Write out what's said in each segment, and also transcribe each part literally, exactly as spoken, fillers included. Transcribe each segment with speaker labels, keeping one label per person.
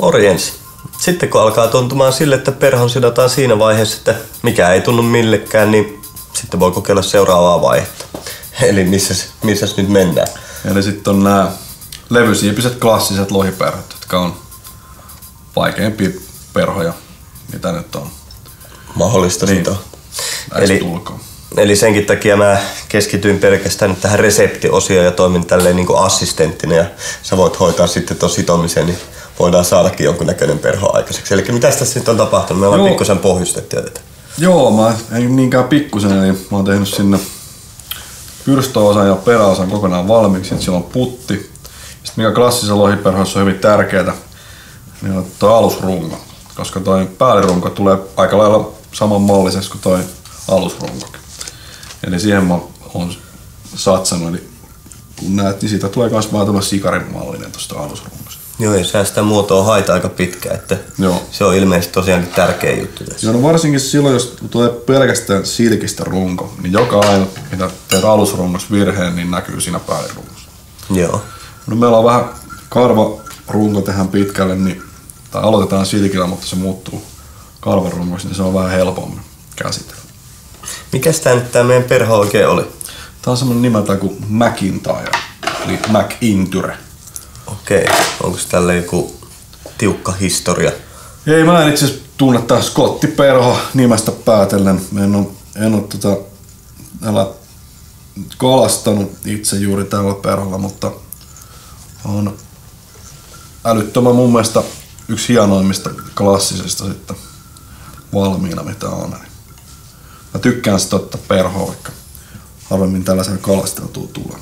Speaker 1: Morjens. Sitten kun alkaa tuntumaan sille, että perhon sidotaan siinä vaiheessa, että mikä ei tunnu millekään, niin sitten voi kokeilla seuraavaa vaihetta. Eli missäs, missäs nyt mennään?
Speaker 2: Eli sitten on nämä levysiipiset klassiset lohiperhot, jotka on vaikeimpia perhoja, mitä nyt on.
Speaker 1: Mahdollista
Speaker 2: niin.
Speaker 1: sitä. Eli, eli senkin takia mä keskityin pelkästään nyt tähän reseptiosioon ja toimin tälleen niin kuin assistenttina ja sä voit hoitaa sitten ton sitomisen, niin voidaan saadakin jonkunnäköinen perho aikaiseksi. Eli mitä tässä nyt on tapahtunut? Me ollaan pikkusen pohjustettu tätä.
Speaker 2: Joo, mä en niinkään pikkusen, eli mä oon tehnyt sinne pyrstöosan ja peräosan kokonaan valmiiksi, että siellä on putti. Sitten mikä klassisessa lohiperhoissa on hyvin tärkeää, niin on tuo alusrunko, koska toi päällirunko tulee aika lailla samanmalliseksi kuin toi alusrunkokin. Eli siihen mä oon satsannut, eli kun näet, niin siitä tulee myös vaan tämä sikarimallinen tuosta alusrunkosta.
Speaker 1: Joo, ja säästää muotoa haita aika pitkä, että Joo. se on ilmeisesti tosiaankin tärkeä juttu tässä.
Speaker 2: Joo, no varsinkin silloin, jos tulee pelkästään silkistä runko, niin joka aina, mitä teet alusrungossa virheen, niin näkyy siinä päällirungossa.
Speaker 1: Joo.
Speaker 2: No meillä on vähän karva runko tähän pitkälle, niin, tai aloitetaan silkillä, mutta se muuttuu karvarungoksi, niin se on vähän helpommin käsitellä.
Speaker 1: Mikäs tää nyt tää meidän perho oikein oli?
Speaker 2: Tää on semmonen nimeltään kuin McIntyre, eli McIntyre.
Speaker 1: Okei, onko tällä joku tiukka historia?
Speaker 2: Ei, mä en itse asiassa tunne tää skottiperho nimestä päätellen. Mä en oo, en oo tota, älä kalastanut itse juuri tällä perholla, mutta on älyttömän mun mielestä yksi hienoimmista klassisista sitten valmiina mitä on. Mä tykkään sitä ottaa perhoa, vaikka harvemmin tällaisella kalasteltua tulee.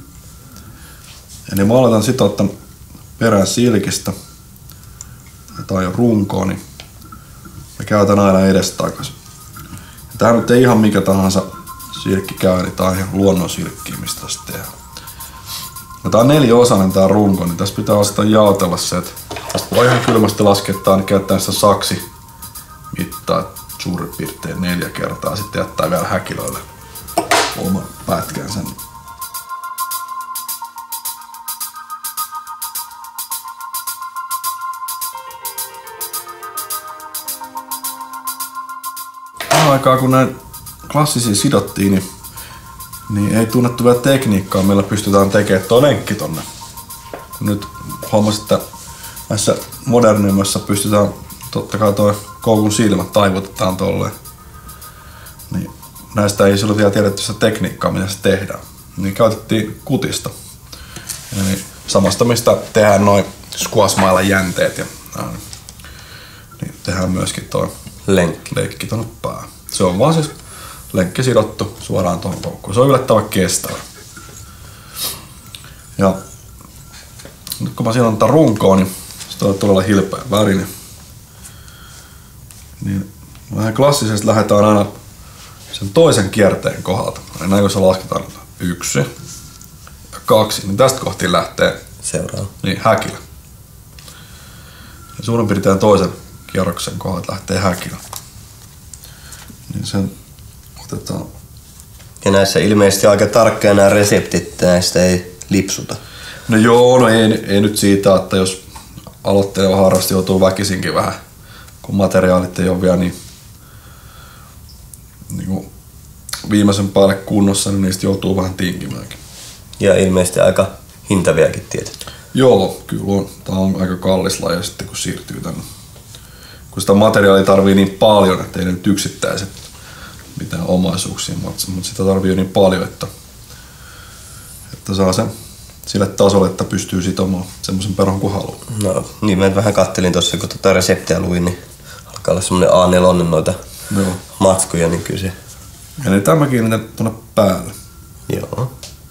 Speaker 2: Eli mä aloitan sit ottaa perään silkistä tai jo runkoa, niin mä käytän aina edestakaisin. Tää nyt ei ihan mikä tahansa silkki käy, niin tää on ihan luonnon silkkiä, mistä tässä tehdään. No tää on neliosainen tää runko, niin tässä pitää osata jaotella se, että tästä voi ihan kylmästi laskea, että aina käyttää sitä saksi mittaa suurin piirtein neljä kertaa, sitten jättää vielä häkilöille oman pätkänsä. Aikaa kun näin klassisia sidottiin, niin, niin ei tunnettu vielä tekniikkaa, millä pystytään tekemään tuo lenkki tonne. Nyt huomasin, että näissä modernimmassa pystytään, totta kai tuo koukun silmät taivutetaan tolleen. Niin näistä ei silloin vielä tiedetty sitä tekniikkaa, miten se tehdään. Niin käytettiin kutista. Eli samasta, mistä tehdään noin squashmailan jänteet ja näin. Niin tehdään myöskin tuo
Speaker 1: lenkki,
Speaker 2: lenkki tonne päähän. Se on vaan siis lenkki sidottu suoraan tuohon koukkuun. Se on yllättävän kestävä. Ja nyt kun mä sidotan tätä runkoa, niin se on todella hilpeä värinen. Niin vähän klassisesti lähdetään aina sen toisen kierteen kohdalta. Eli näin kun se lasketaan yksi ja kaksi, niin tästä kohtiin lähtee
Speaker 1: seuraava.
Speaker 2: Niin, häkilä. Ja suurin piirtein toisen kierroksen kohdalta lähtee häkilä. Niin sen otetaan.
Speaker 1: Ja näissä ilmeisesti aika tarkkaa nämä reseptit, että näistä ei lipsuta.
Speaker 2: No joo, no ei, ei nyt siitä, että jos aloitteleva harrasti joutuu väkisinkin vähän, kun materiaalit ei ole vielä niin, niin kuin viimeisen päälle kunnossa, niin niistä joutuu vähän tinkimäänkin.
Speaker 1: Ja ilmeisesti aika hintaviakin tietysti.
Speaker 2: Joo, kyllä on. Tämä on aika kallis laji sitten, kun siirtyy tänne. Kun sitä materiaalia tarvii niin paljon, että ei ne nyt yksittäiset mitään omaisuuksia, mutta sitä tarvii niin paljon, että, että saa sen sille tasolle, että pystyy sitomaan semmoisen perhon kuin haluaa.
Speaker 1: No niin, mä vähän kattelin tuossa, kun tuota reseptiä luin, niin alkaa olla semmonen A neljä noita Joo. matskuja, niin kyllä se.
Speaker 2: Eli tämä kiinnitän tuonne päälle.
Speaker 1: Joo.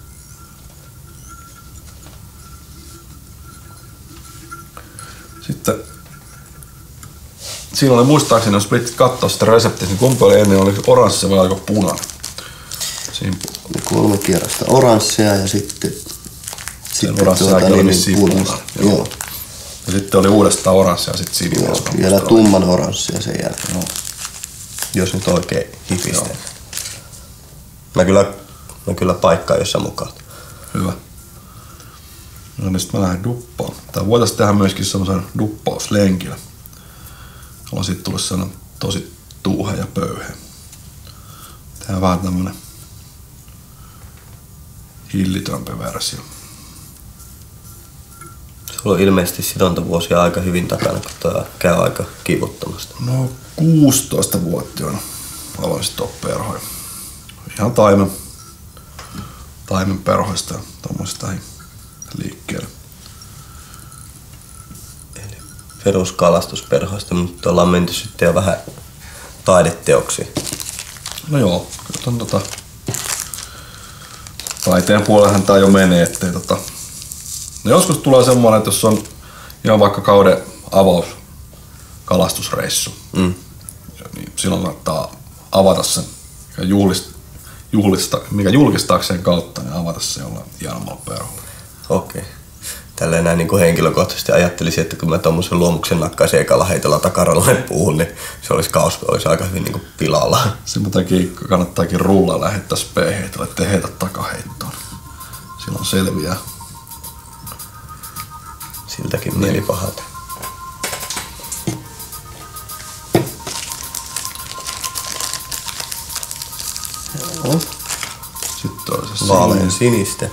Speaker 2: Sitten siinä oli muistaakseni, jos pitit katsoa sitä reseptiä, niin kumpi oli ennen, oliko oranssi vai oliko punainen? Siinä
Speaker 1: kolme kierrosta oranssia ja sitten
Speaker 2: sitten tuota, niin, niin punainen. Joo. Joo. Ja sitten oli uudestaan oranssia ja sitten sininen.
Speaker 1: Joo, vielä tumman oranssia sen jälkeen. Joo. Jos nyt oikein hifistää. Mä kyllä, mä kyllä paikkaan, jos sä mukaan.
Speaker 2: Hyvä. No niin sit mä lähden duppaan. Tai voitais tehdä myöskin semmosen duppauslenkillä. Ollaan sit tullut sellainen tosi tuuhe ja pöyhe. Tehdään vähän tämmönen hillitömpi versio.
Speaker 1: Sulla on ilmeisesti sidontavuosia aika hyvin takana, kun tää käy aika kivuttomasti.
Speaker 2: No kuusitoista vuotta jo aloin sit perhoja. Ihan taimen, taimen perhoista ja tommosista liikkeelle.
Speaker 1: Eli peruskalastusperhoista, mutta ollaan menty sitten jo vähän taideteoksiin.
Speaker 2: No joo, kyllä ton tota taiteen puolellehan tää jo menee, ettei tota... No joskus tulee semmoinen, että jos on ihan vaikka kauden avaus kalastusreissu, mm. niin silloin kannattaa avata sen ja juhlist, juhlista, mikä julkistaakseen kautta, niin avata se jollain hienommalla perholla.
Speaker 1: Okei. Tälleen näin niin kuin henkilökohtaisesti ajattelisin, että kun mä tommosen luomuksen nakkaisin ekalla heitolla takaralle puuhun, niin se olisi kaos, olisi aika hyvin niin kuin pilalla.
Speaker 2: Sen takia kannattaakin rullaa lähettää speeheitolle, ettei heitä takaheittoon. Silloin selviää.
Speaker 1: Siltäkin mieli pahalta. Joo.
Speaker 2: Sitten on se
Speaker 1: vaalean sinistä.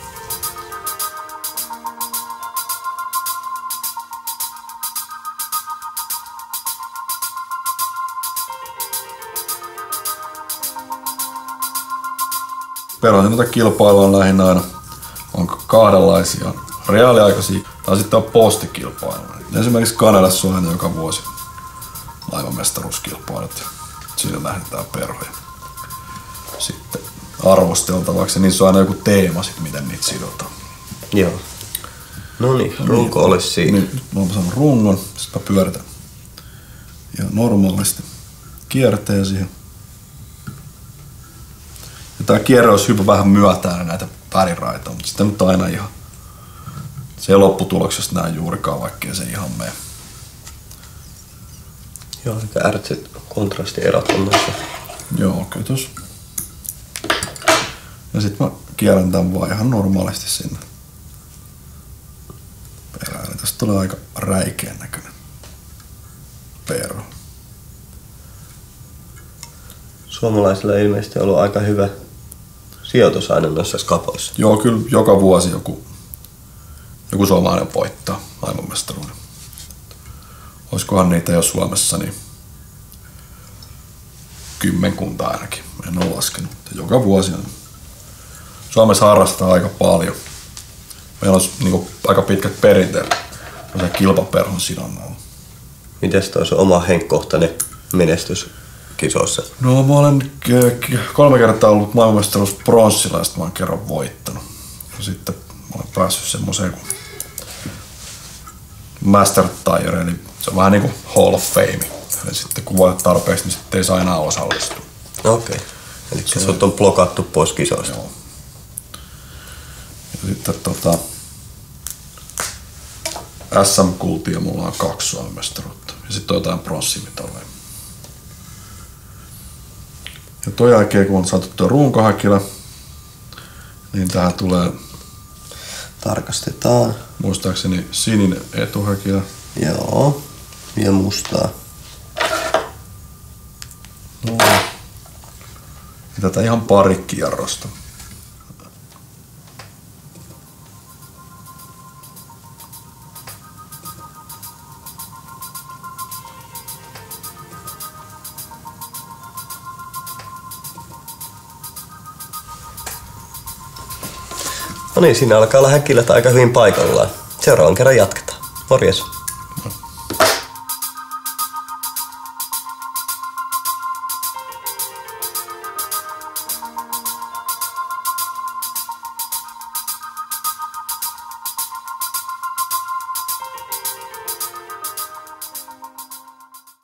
Speaker 2: Perhosen kilpailua on lähinnä aina on kahdenlaisia. Reaaliaikaisia tai sitten on postikilpailuja. Esimerkiksi Kanadassa on aina joka vuosi maailmanmestaruuskilpailut ja siinä lähdetään perhoja sitten arvosteltavaksi ja niissä on aina joku teema sit, miten niitä sidotaan.
Speaker 1: Joo. No niin, runko niin, olisi siinä.
Speaker 2: Niin, nyt mä oon saanut rungon, sitten mä pyöritän ihan normaalisti kierteen siihen. Ja tää kierre olisi hyvä vähän myötää näitä väriraitoja, mutta sitten nyt aina ihan se ei lopputuloksesta näe juurikaan, vaikkei se ihan mene.
Speaker 1: Joo, aika ärtsit kontrastierot on noissa.
Speaker 2: Joo, kiitos. Ja sit mä kierrän tän vaan ihan normaalisti sinne perään. Tästä tulee aika räikeän näköinen perho.
Speaker 1: Suomalaisilla ilmeisesti on ollut aika hyvä sijoitus aina noissa skapoissa.
Speaker 2: Joo, kyllä joka vuosi joku Joku suomalainen voittaa maailmanmestaruuden. Olisikohan niitä jo Suomessa niin kymmenkunta ainakin. En ole laskenut. Joka vuosi on. Suomessa harrastetaan aika paljon. Meillä on niin kuin, aika pitkät perinteet kilpaperhon sidonnalla.
Speaker 1: Mites toi se oma henkkohtainen menestys kisoissa?
Speaker 2: No mä olen kolme kertaa ollut maailmanmestaruus pronssilla ja sitten mä olen kerran voittanut. Ja sitten mä olen päässyt semmoiseen kuin Master Tire, eli se on vähän niinku Hall of Fame. Eli sitten kun voitat tarpeeksi, niin sitten ei saa enää osallistua.
Speaker 1: Okei. Okay. Eli se sut on blokattu pois kisoista.
Speaker 2: Joo. Ja sitten tota S M-kultia mulla on kaksi suomestaruutta. Ja sitten on jotain pronssimitaleja. Ja toi jälkeen kun on saatu tuo runkohäkilä, niin tähän tulee
Speaker 1: tarkastetaan.
Speaker 2: Muistaakseni sininen etuhäkilä.
Speaker 1: Joo. Ja mustaa.
Speaker 2: No. Ja tätä ihan pari kierrosta.
Speaker 1: No niin, siinä alkaa olla häkilät aika hyvin paikallaan. Seuraavan kerran jatketaan. Morjes.